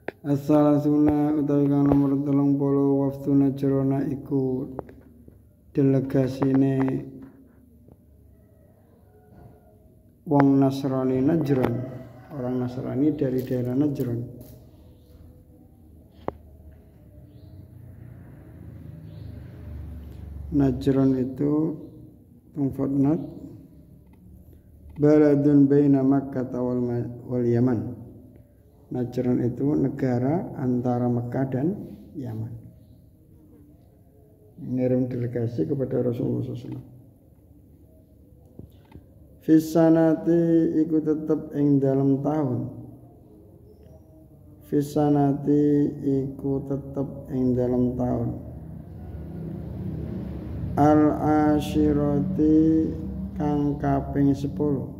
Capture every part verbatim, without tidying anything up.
As-salasuna utawi kang nomor telung puluh wafdu Najrona iku delegasine wong Nasrani Najran, orang Nasrani dari daerah Najran. Najran itu tempat baladun baina Makkah wal Yaman. Najran itu negara antara Mekah dan Yaman. Ngirim delegasi kepada Rasulullah shallallahu alaihi wasallam. Fisanati iku tetep ing dalam tahun. Fisanati iku tetep ing dalam tahun. Al-ashirati kang kaping sepuluh.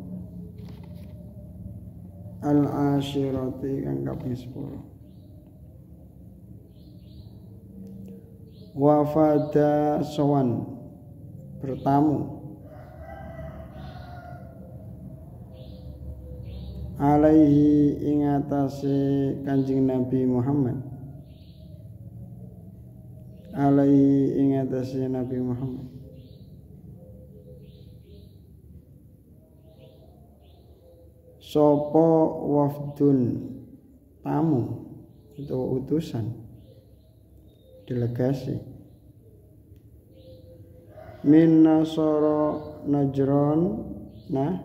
Al-ashirati kang kaping sepuluh. Wafada sowan bertamu alaihi ing atase Kanjeng Nabi Muhammad, alaihi ing atase Nabi Muhammad. Sopo wafdun tamu itu utusan delegasi min nasara Najran, nah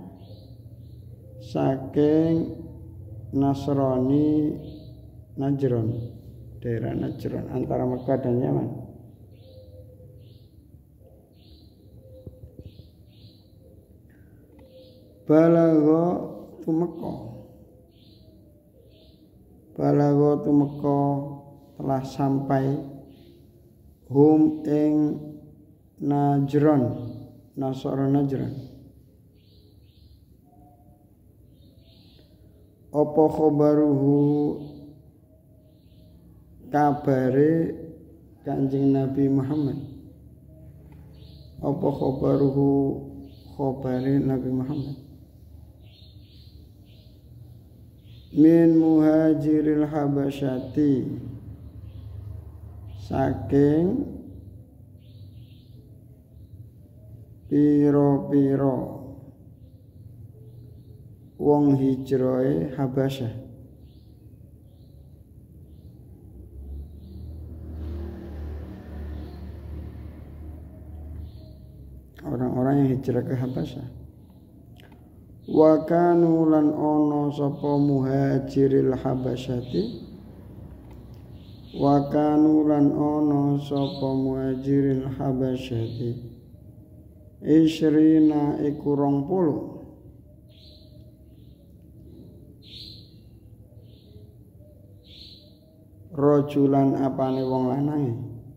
saking Nasrani Najran, daerah Najran antara Mekah dan Yaman. Balagha tumeka, balagha tumeka telah sampai hum ing Najran, Nasara Najran. Apa khabaruhu kabare Kanjeng Nabi Muhammad, apa khabaruhu khabare Nabi Muhammad min muhajiril habasyati saking piro-piro wong hijrahe Habasyah. Orang-orang yang hijrah ke Habasyah. Wa kanu lan ana sapa muhajiril habasyati, wa kanu lan ana sapa muhajiril habasyati isrina iku rong puluh rajulan apane wong lanange,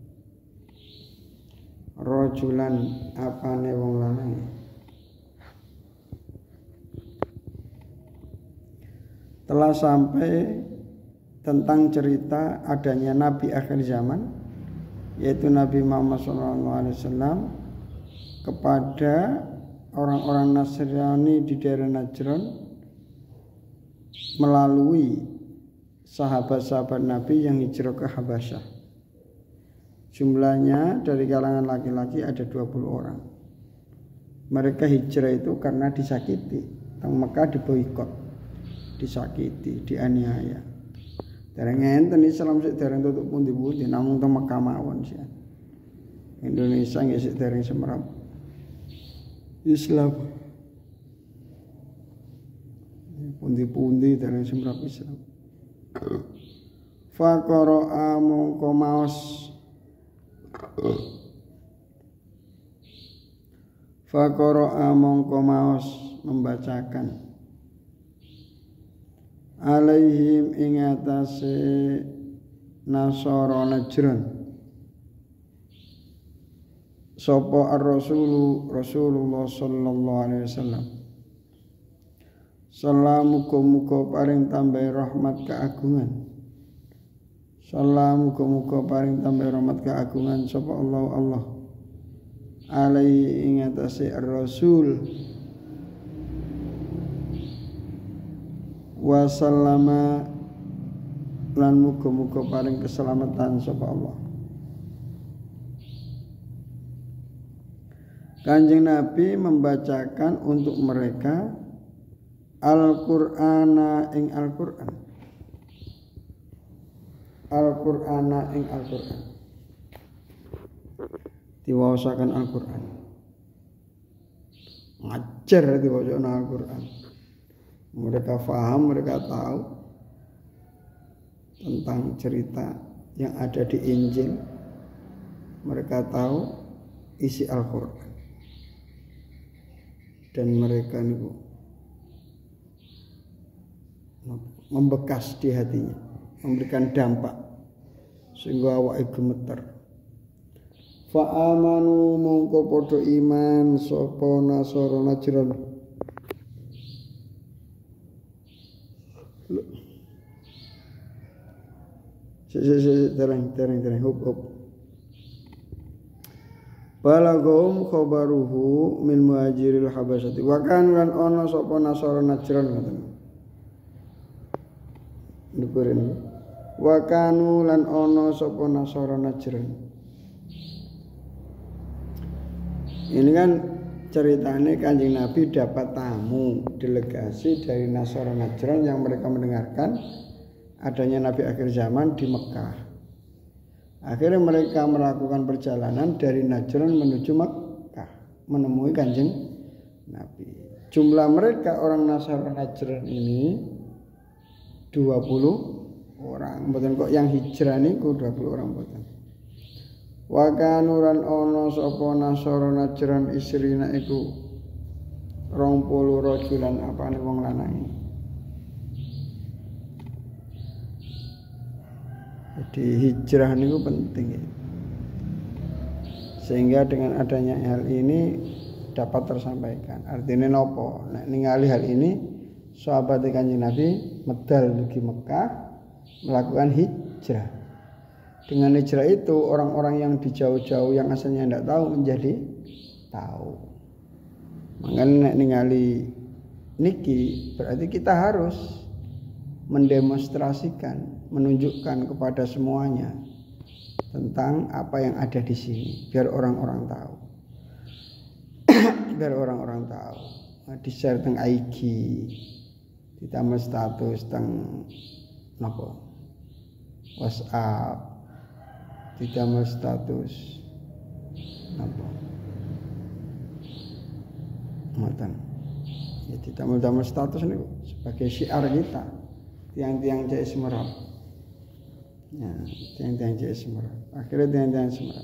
rajulan apane wong lanange. Telah sampai tentang cerita adanya Nabi akhir zaman, yaitu Nabi Muhammad shallallahu alaihi wasallam, kepada orang-orang Nasrani di daerah Najran melalui sahabat-sahabat Nabi yang hijrah ke Habasyah. Jumlahnya dari kalangan laki-laki ada dua puluh orang. Mereka hijrah itu karena disakiti. Teng Mekah diboikot, disakiti, dianiaya. Dereng enten Islam sik dereng tutup pundi-pundi, namung teng Mekah mawon sih. Indonesia nggih sik dereng semerap Islam. Pundi-pundi dereng semerap Islam. Faqara mongko maos Faqara mongko maos membacakan alaihim ing atase Nasara Najran sapa ar-rasulu Rasulullah sallallahu alaihi wasallam. Salamu muga paring tambah rahmat keagungan. Salamu muga paring tambah rahmat keagungan sapa Allah Allah alaihi ing atase ar-rasul wa sallama lan muga-muga paring keselamatan sapa Allah. Kanjeng Nabi membacakan untuk mereka Al-Qur'ana ing Al-Qur'an. Al-Qur'ana ing Al-Qur'an. Diwaosaken Al-Qur'an. Ngajar diwaosaken Al-Qur'an. Mereka faham, mereka tahu tentang cerita yang ada di Injil. Mereka tahu isi Al-Qur'an. Dan mereka niku membekas di hatinya, memberikan dampak sehingga awake gemeter. Fa amanu mongko padha iman sapa Nasara Najran. Sik-sik terang terang terang hop hop. Balagum khabaruhu min muhajiril habasyati wa kan lan ana sapa Nasara Najran ngoten. Nukurin wa kanu lan ana sapa Nasara Najran. Ini kan ceritanya Kanjeng Nabi dapat tamu delegasi dari Nasara Najran yang mereka mendengarkan adanya Nabi akhir zaman di Mekah. Akhirnya mereka melakukan perjalanan dari Najran menuju Mekah menemui Kanjeng Nabi. Jumlah mereka orang Nasara Najran ini dua puluh orang. Mboten kok yang hijrah niku dua puluh orang mboten. Wa kanuran ana sapa Nasara Najran isrina iku rong puluh rajulan apane wong lanang. Jadi hijrah niku penting ya. Sehingga dengan adanya hal ini dapat tersampaikan. Artinya nopo? Nek ningali hal ini sahabat Kanjeng Nabi medal dugi Mekah melakukan hijrah. Dengan hijrah itu orang-orang yang di jauh-jauh yang asalnya tidak tahu menjadi tahu. Makanya nek ningali niki berarti kita harus mendemonstrasikan, menunjukkan kepada semuanya tentang apa yang ada di sini, biar orang-orang tahu, biar orang-orang tahu. Nah, di share teng I G, ditambah status teng nopo WhatsApp, ditambah status nopo, ngoten. Ya ditambah-tambah status ini sebagai syiar kita. Tiang-tiang C S Semerat, ya, tiang-tiang C S Semerat. Akhirnya tiang-tiang Semerat.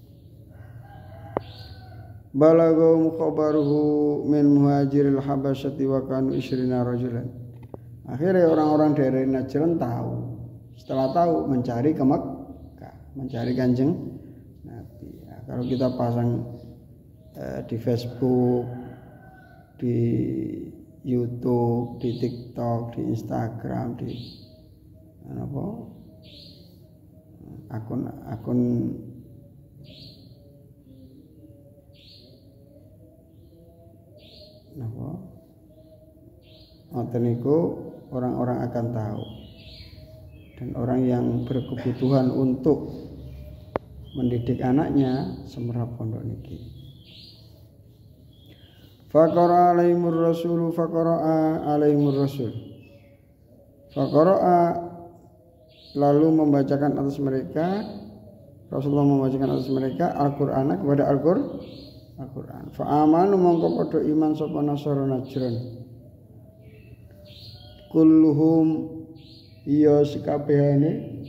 Balagum khabaruhu min muhajiril habasyati wa kanu isrina rajulan. Akhirnya orang-orang dari Najran tahu. Setelah tahu mencari ke Mekah, mencari Kanjeng Nabi. Ya, kalau kita pasang eh, di Facebook, di YouTube, di TikTok, di Instagram, di apa? Akun-akun apa? Ngoten niku orang-orang akan tahu. Dan orang yang berkebutuhan untuk mendidik anaknya semerap pondok niki. Faqara alaihimur rasul faqara alaihimur rasul. Faqara lalu membacakan atas mereka, Rasulullah membacakan atas mereka Al-Qur'an kepada Al-Qur'an. Al-Qur'an. Fa amanu mongko padha iman sapa Nasara Najran. Kulluhum ya sekabehane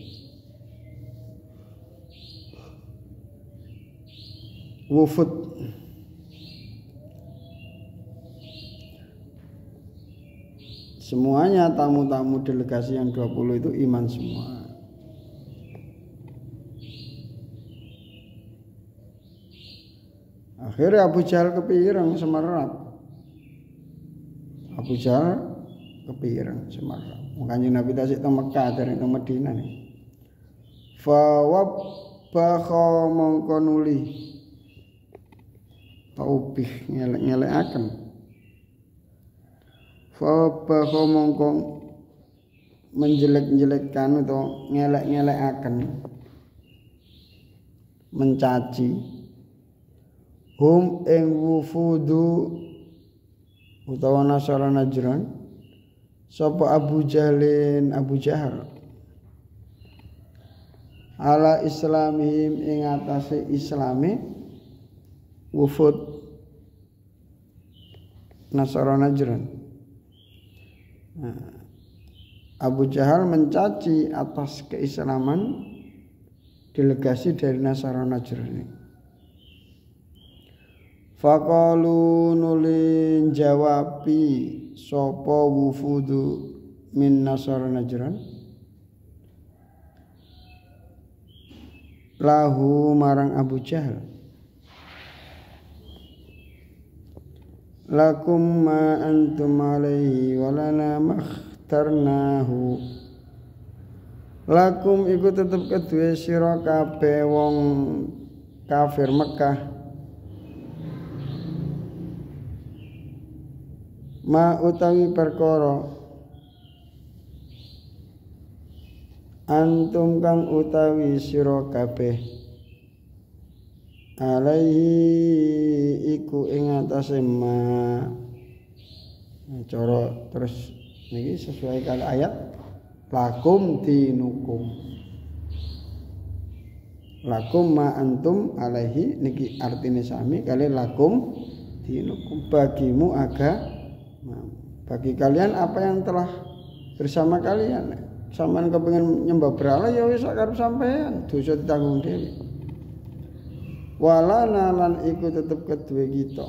wufud semuanya tamu-tamu delegasi yang dua puluh itu iman semua. Akhirnya Abu Jahal kepireng semerap. Abu Jahal kepireng semerap. Makanya Nabi tasik teng Mekah dari teng Madinah nih. Fa wabakha mongko nuli taubih ngelek-ngelekaken. Fa bakha mongko menjelek-jelekkan atau ngelek-ngelekaken, mencaci hum ing wufudu utawa Nasara Najran sapa Abu Jahlin Abu Jahal ala islamihim ing atase islame wufud Nasara Najran. Nah, Abu Jahal mencaci atas keislaman delegasi dari Nasara Najran ini. Faqalu nulin jawabi sapa wufudu min Nasara Najran lahu marang Abu Jahal, lakum ma antum alaihi walana makhtarnahu. Lakum iku tetep kedue sira kabeh wong kafir Mekah ma utawi perkara antum kang utawi sira kabeh alaihi iku ing atase ma. Cara terus niki sesuai kali ayat lakum dinukum, lakum ma antum alaihi niki artine sami kali lakum dinukum, bagimu agama, bagi kalian apa yang telah bersama kalian. Sampeyan kepengin nyembah berhala ya wis karep sampean, dosa ditanggung dhewe. Walana lan iku tetep kedue kita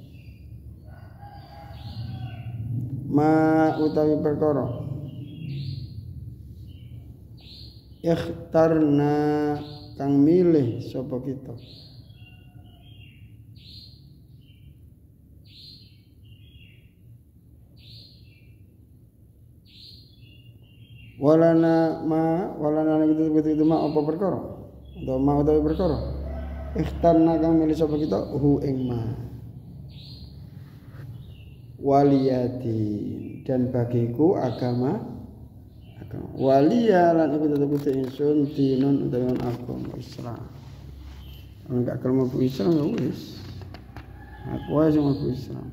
ma utawi perkara ikhtarna kang milih sapa kita walana ma walana itu itu ma apa perkara atau ma utawi perkara ikhtarna kang milih sapa kita hu ing ma waliyati dan bagiku agama agama waliya lan iku tetep kudu ingsun dinun utawi agama Islam. Enggak kalau mau Islam ya wis aku aja mau Islam.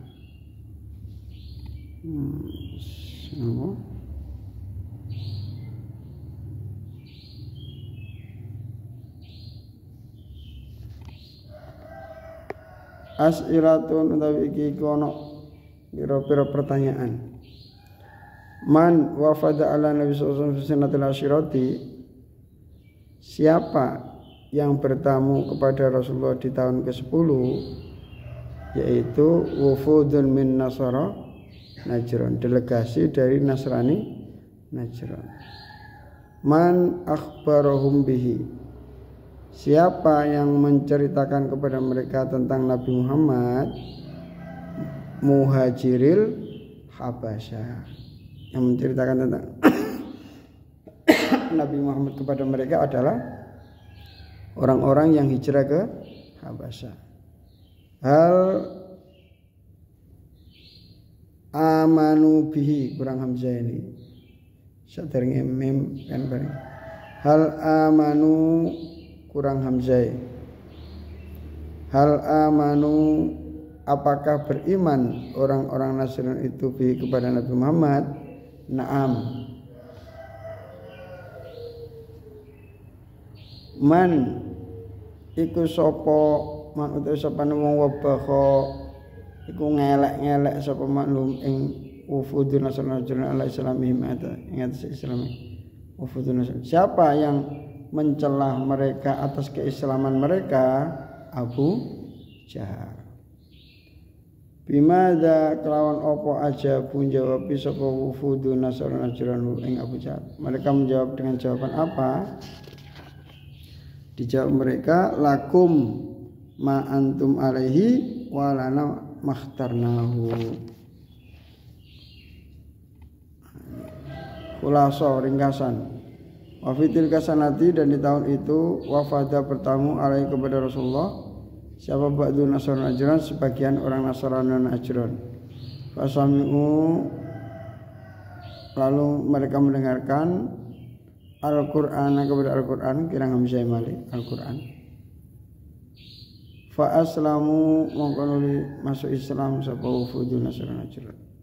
Hmm semua as'ilatun utawi iki kono pira-pira pertanyaan. Man wafada ala Nabi sallallahu alaihi wasallam asyirati, siapa yang bertamu kepada Rasulullah di tahun kesepuluh, yaitu wufudun min Nasara Najran, delegasi dari Nasrani Najran. Man akhbarahum bihi, siapa yang menceritakan kepada mereka tentang Nabi Muhammad Muhajiril Habasyah, yang menceritakan tentang Nabi Muhammad kepada mereka adalah orang-orang yang hijrah ke Habasyah. Hal amanu bihi kurang hamzah ini saderenge mim kan bareng. Hal amanu kurang hamzah. Hal amanu apakah beriman orang-orang Nasrani itu bi kepada Nabi Muhammad? Naam. Man iku sapa man utawa sapa wong wabakha iku ngelek-ngelek sapa maklum ing wufudun Nasrani ala islamihim ata ing atas Islam. Wufudun Nasrani. Siapa yang mencelah mereka atas keislaman mereka? Abu Jahal. Bimada kelawan opo aja pun jawab sapa wufudu Nasrani Najran ing Abu Jahal. Mereka menjawab dengan jawaban apa? Dijawab mereka lakum ma antum alaihi walana makhtarnahu. Khulasa ringkasan. Wa fitil kasanati, dan di tahun itu wafada bertamu alaihi kepada Rasulullah siapa ba'du Nasrani Najran, sebagian orang Nasrani Najran. Fasami'u lalu mereka mendengarkan Al-Qur'an kepada Al-Qur'an kirang hamzah malik Al-Qur'an fa aslamu mongko nuli masuk Islam sapa wufudun nasrana